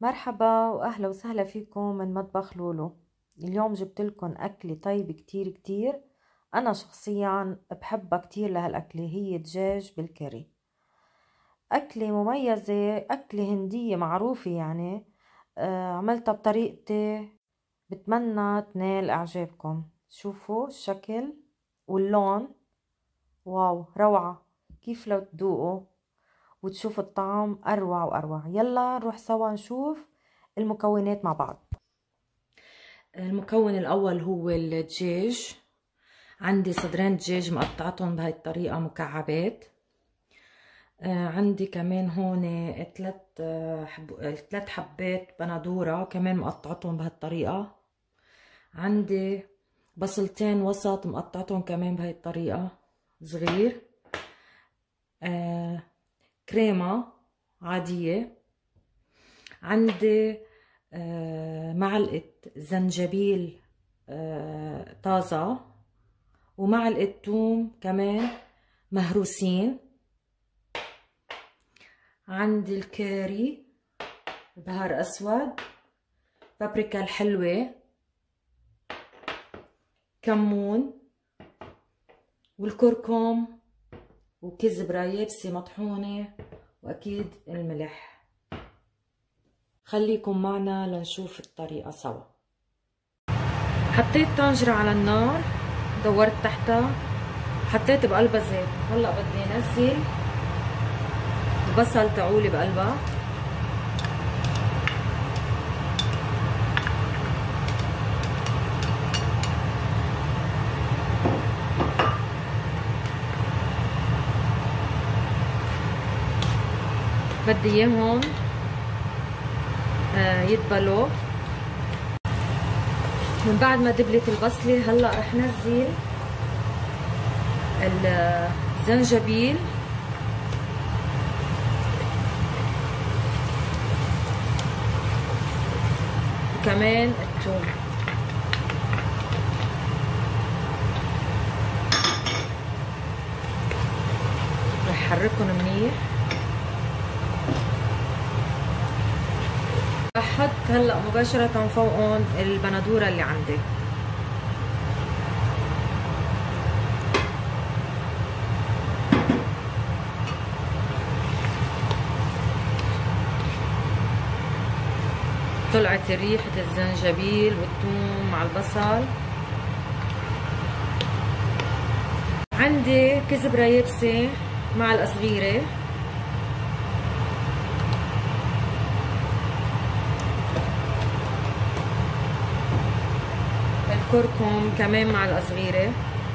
مرحبا واهلا وسهلا فيكم من مطبخ لولو. اليوم جبت لكم اكله طيبه كتير كتير. انا شخصيا بحبها كتير. لهالاكله هي دجاج بالكاري. اكله مميزه، اكله هنديه معروفه يعني. عملتها بطريقتي، بتمنى تنال اعجابكم. شوفوا الشكل واللون، واو روعه. كيف لو تذوقوا وتشوف الطعم أروع وأروع. يلا نروح سوا نشوف المكونات مع بعض. المكون الأول هو الدجاج. عندي صدرين دجاج مقطعتهم بهاي الطريقة مكعبات. عندي كمان هون ثلاث حبات بندورة كمان مقطعتهم بهالطريقة. عندي بصلتين وسط مقطعتهم كمان بهاي الطريقة صغير. كريمة عادية. عندي معلقة زنجبيل طازة، ومعلقة ثوم كمان مهروسين. عندي الكاري، بهار أسود، بابريكا الحلوة، كمون، والكركم، وكزبرة يابسة مطحونة، وأكيد الملح. خليكم معنا لنشوف الطريقة سوا. حطيت طنجرة على النار، دورت تحتها، حطيت بقلبها زيت. هلا بدي انزل البصل تاعولي بقلبها. بدي اياهم يدبلوا. من بعد ما دبلت البصلة هلا رح نزل الزنجبيل وكمان الثوم. رح حركهم منيح. بحط هلا مباشرة فوقهم البندورة اللي عندي. طلعت ريحة الزنجبيل والثوم مع البصل. عندي كزبرة يابسة معلقة صغيرة، الكركم كمان معلقة صغيرة،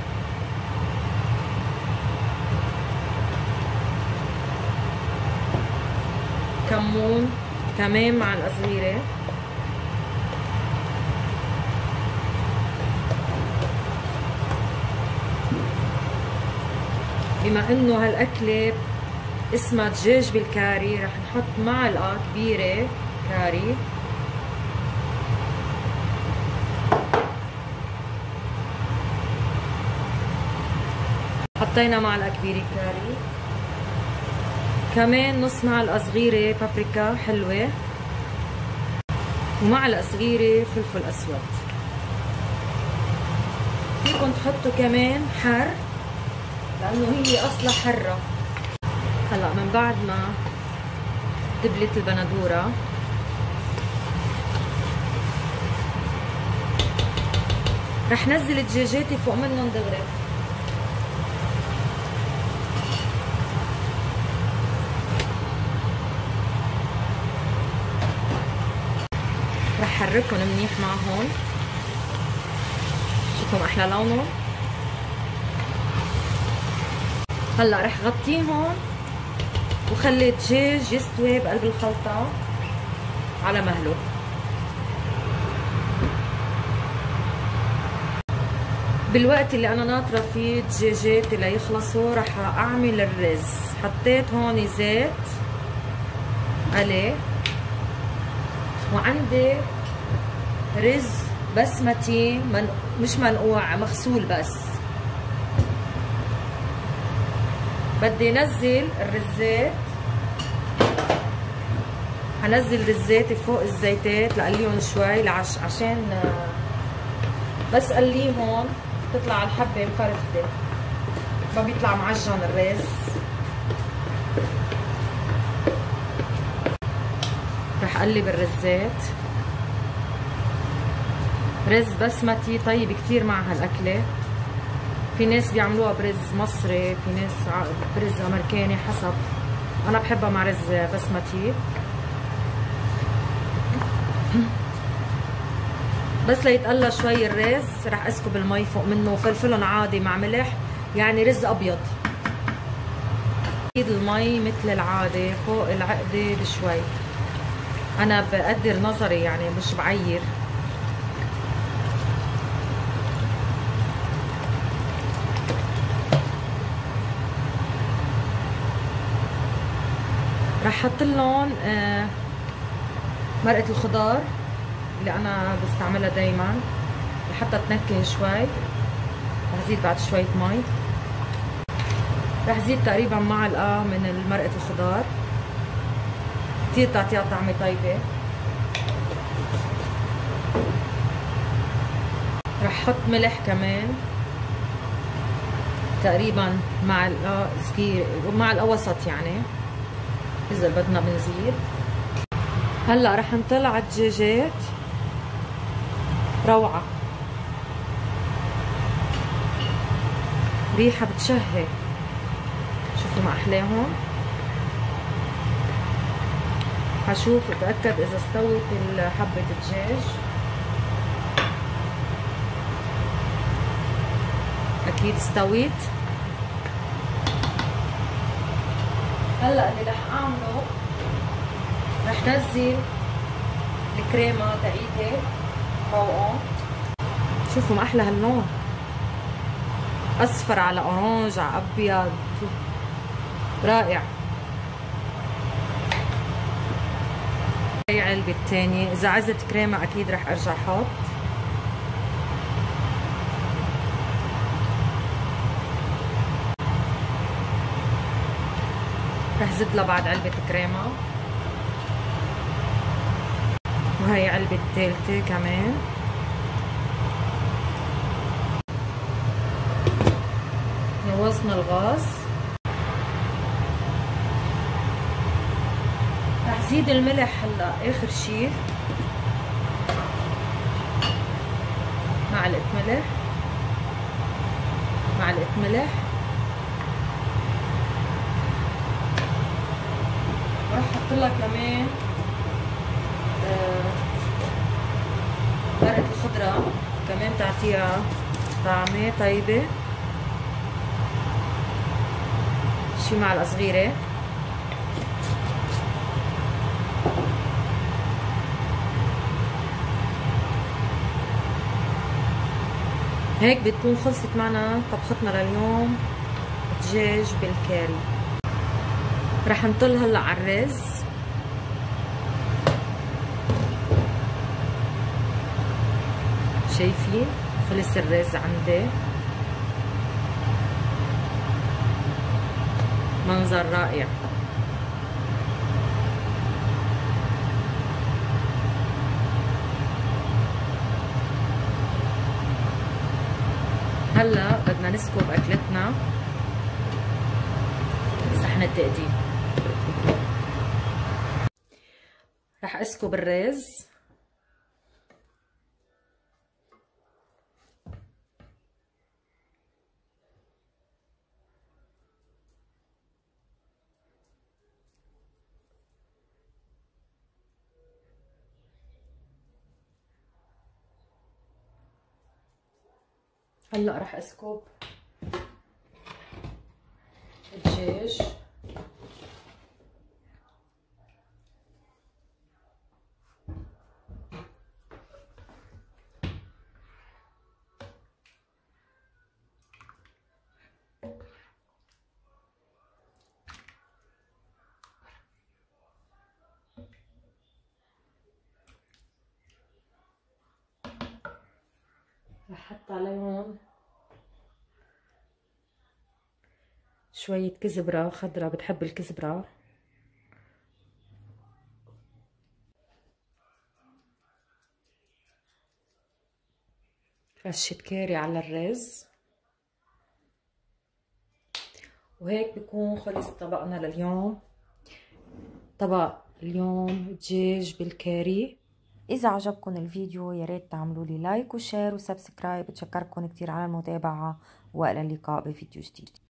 كمون كمان معلقة صغيرة، بما انه هالاكلة اسمها دجاج بالكاري رح نحط معلقة كبيرة كاري. حطينا معلقة كبيرة كاري، كمان نص معلقة صغيرة بابريكا حلوة، ومعلقة صغيرة فلفل أسود. فيكن تحطوا كمان حر لأنه هي أصلا حرة. هلا من بعد ما دبلت البندورة رح نزل دجاجاتي فوق منهم دغري. رح حركهم منيح معهم. شوفوا احلى لونهم. هلا رح غطيهم وخلي الدجاج يستوي بقلب الخلطة على مهله. بالوقت اللي انا ناطرة فيه الدجاجات ليخلصوا رح اعمل الرز. حطيت هون زيت عليه، وعندي رز بسمتي مش منقوع، مغسول بس. بدي نزل الرزات هنزل رزاتي فوق الزيتات لقليهم شوي عشان بس قليهم تطلع الحبة مفرفتة، ما بيطلع معجن الرز. رح اقلب الرزات. رز بسمتي طيب كتير مع هالاكله. في ناس بيعملوها برز مصري، في ناس برز امريكاني، حسب. انا بحبها مع رز بسمتي. بس ليتقلى شوي الرز رح اسكب المي فوق منه وفلفلهم عادي مع ملح، يعني رز ابيض. اكيد المي مثل العاده فوق العقده بشوي. انا بقدر نظري يعني مش بعير. رح احط لهم مرقه الخضار اللي انا بستعملها دايما لحتى تنكه شوي. رح زيد بعد شويه مي. رح زيد تقريبا معلقه من مرقه الخضار، كتير بتعطيها طعمه طيبه. رح احط ملح كمان تقريبا معلقه صغيره، معلقه وسط يعني اذا بدنا بنزيد. هلا رح نطلع الدجاجات. روعه، ريحه بتشهي. شوفوا ما احلاهم. هشوف اتاكد اذا استوت حبه الدجاج. اكيد استويت. هلا اللي رح اعمله رح نزل الكريمه تاعيتي فوقهم. شوفوا ما احلى هاللون، اصفر على اورانج على ابيض، رائع. هي علبه الثانيه، اذا عزت كريمه اكيد رح ارجع احط. رح زد لها بعد علبة كريمة. وهي علبة الثالثة كمان. نوصنا الغاز. رح زيد الملح هلا اخر شي. معلقة ملح، معلقة ملح. ورح احط لها كمان مرقة الخضرة كمان تعطيها طعمة طيبة، شي معلقة صغيرة. هيك بتكون خلصت معنا طبختنا لليوم دجاج بالكاري. رح نطل هلا على الرز. شايفين خلص الرز عندي، منظر رائع. هلا بدنا نسكب اكلتنا صحن التقديم. رح اسكب الرز. هلا رح اسكب الدجاج. رح احط عليهم شوية كزبرة خضرة، بتحب الكزبرة. رشة كاري على الرز. وهيك بكون خلص طبقنا لليوم. طبق اليوم دجاج بالكاري. إذا عجبكم الفيديو يا ريت تعملوا لي لايك وشير وسبسكرايب. بتشكركم كتير على المتابعة، وإلى اللقاء بفيديو جديد.